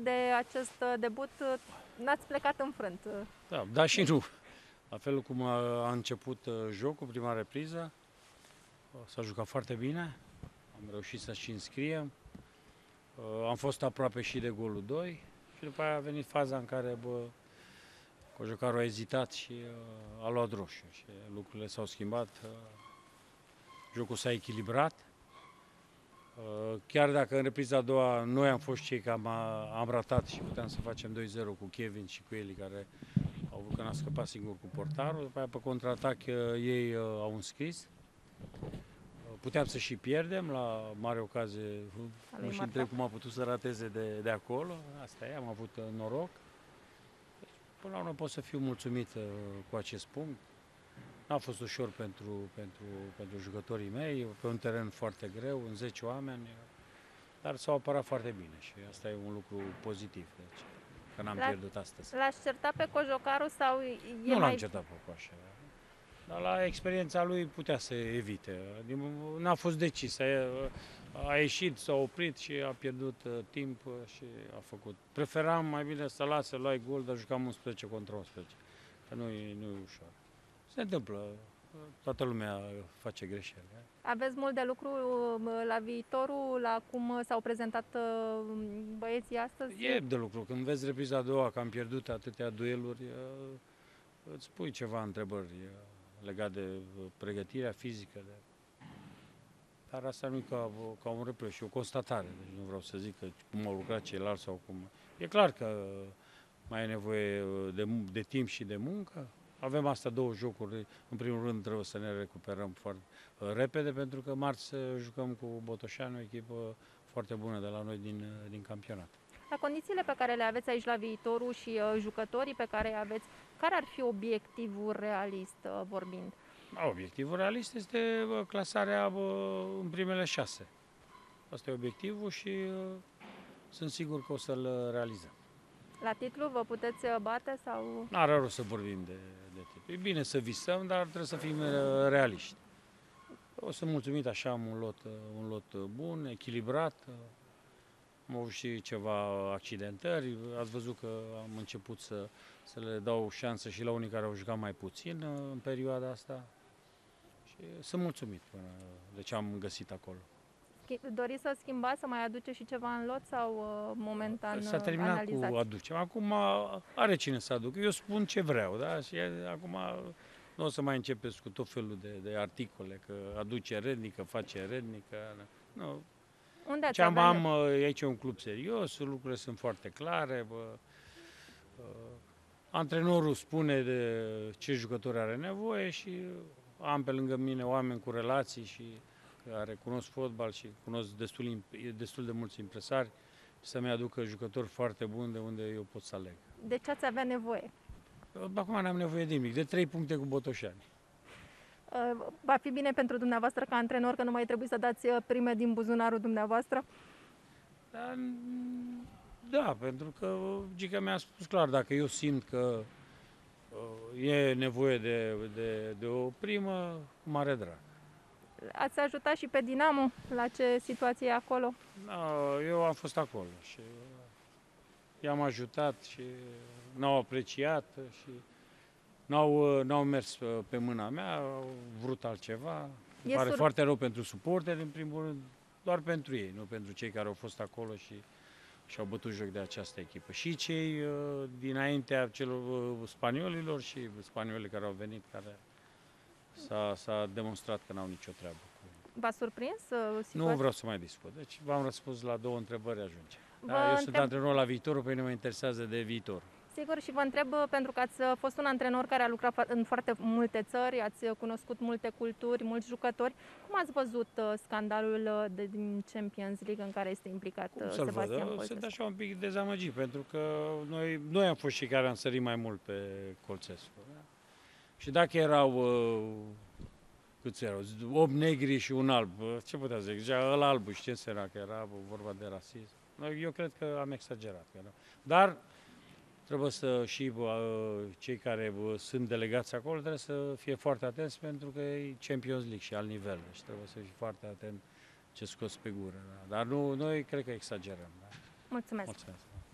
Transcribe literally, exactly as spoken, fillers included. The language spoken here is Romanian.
de acest debut n-ați plecat înfrânt. Da, da și nu. La fel cum a, a început jocul, prima repriză, s-a jucat foarte bine, am reușit să și înscriem, am fost aproape și de golul doi și după aia a venit faza în care bă, cojocarul a ezitat și a luat roșu și lucrurile s-au schimbat, jocul s-a echilibrat. Chiar dacă în repriza a doua noi am fost cei care am, am ratat și puteam să facem doi zero cu Kevin și cu Eli, care au vrut că n-a scăpat singur cu portarul, după aia pe contraatac ei au înscris. Puteam să și pierdem la mare ocazie, nu și întreb cum a putut să rateze de, de acolo, asta e, am avut noroc. Deci, până la urmă pot să fiu mulțumit cu acest punct. N-a fost ușor pentru, pentru, pentru jucătorii mei, pe un teren foarte greu, în zece oameni, dar s-au apărat foarte bine și asta e un lucru pozitiv, deci, că n-am pierdut astăzi. L-ați certat pe Cojocaru sau e Nu mai... l-am certat pe Coașa, dar la experiența lui putea să evite. N-a fost decis, a, a ieșit, s-a oprit și a pierdut uh, timp și a făcut. Preferam mai bine să lase, luai gol, dar jucam unsprezece contra unsprezece, că nu e, nu e ușor. Se întâmplă, toată lumea face greșeli. Aveți mult de lucru la viitorul, la cum s-au prezentat băieții astăzi? E de lucru. Când vezi repriza a doua, că am pierdut atâtea dueluri, îți pui ceva întrebări legate de pregătirea fizică. De... Dar asta nu e ca, ca un reproș, e o constatare. Deci nu vreau să zic că cum au lucrat ceilalți sau cum... E clar că mai e nevoie de, de timp și de muncă. Avem asta două jocuri, în primul rând trebuie să ne recuperăm foarte uh, repede, pentru că marți jucăm cu Botoșani, o echipă foarte bună de la noi din, din campionat. La condițiile pe care le aveți aici la viitorul și uh, jucătorii pe care îi aveți, care ar fi obiectivul realist uh, vorbind? Da, obiectivul realist este uh, clasarea uh, în primele șase. Asta e obiectivul și uh, sunt sigur că o să-l realizăm. La titlu vă puteți bate sau... N-are rost să vorbim de, de titlu. E bine să visăm, dar trebuie să fim realiști. O să mulțumit, așa am un lot, un lot bun, echilibrat. Am avut și ceva accidentări. Ați văzut că am început să, să le dau șansă și la unii care au jucat mai puțin în perioada asta. Și sunt mulțumit până de ce am găsit acolo. Doriți să schimbați, să mai aduce și ceva în lot sau uh, momentan S-a terminat analizați? cu aducem. Acum are cine să aducă. Eu spun ce vreau, da? Și acum nu o să mai începeți cu tot felul de, de articole, că aduce rednică, face rednică. Nu. Unde ce am, am aici e un club serios, lucrurile sunt foarte clare. Bă, uh, antrenorul spune de ce jucători are nevoie și am pe lângă mine oameni cu relații și care cunosc fotbal și cunosc destul, destul de mulți impresari, să-mi aducă jucători foarte buni de unde eu pot să aleg. De ce ați avea nevoie? Acum n-am nevoie de nimic, de trei puncte cu Botoșani. Va fi bine pentru dumneavoastră ca antrenor că nu mai trebuie să dați prime din buzunarul dumneavoastră? Da, da, pentru că Gica mi-a spus clar, dacă eu simt că e nevoie de, de, de o primă, cu mare drag. Ați ajutat și pe Dinamo la ce situație e acolo? Da, eu am fost acolo și i-am ajutat și n-au apreciat și n-au, n-au mers pe mâna mea, au vrut altceva. Îmi pare sur... foarte rău pentru suporteri, în primul rând, doar pentru ei, nu pentru cei care au fost acolo și și-au bătut joc de această echipă. Și cei dinaintea celor spaniolilor și spaniolii care au venit, care s-a demonstrat că n-au nicio treabă. V-a surprins situația? Nu vreau să mai discut. Deci v-am răspuns la două întrebări, ajunge. Da, eu întreb... sunt antrenor la viitorul, pe mine mă interesează de viitor. Sigur, și vă întreb, pentru că ați fost un antrenor care a lucrat în foarte multe țări, ați cunoscut multe culturi, mulți jucători. Cum ați văzut scandalul de, din Champions League în care este implicat Cum Sebastian Colțescu? Sunt așa un pic dezamăgit, pentru că noi, noi am fost cei care am sărit mai mult pe Colțescu. Da? Și dacă erau, uh, câți erau, opt negri și un alb, ce putea zic? Zicea, ăla albul, și ce însemna că era vorba de rasism? Eu cred că am exagerat. Dar trebuie să și uh, cei care uh, sunt delegați acolo trebuie să fie foarte atenți, pentru că e Champions League și alt nivel. Deci trebuie să fii foarte atent ce scoți pe gură. Da? Dar nu, noi cred că exagerăm. Da? Mulțumesc! Mulțumesc.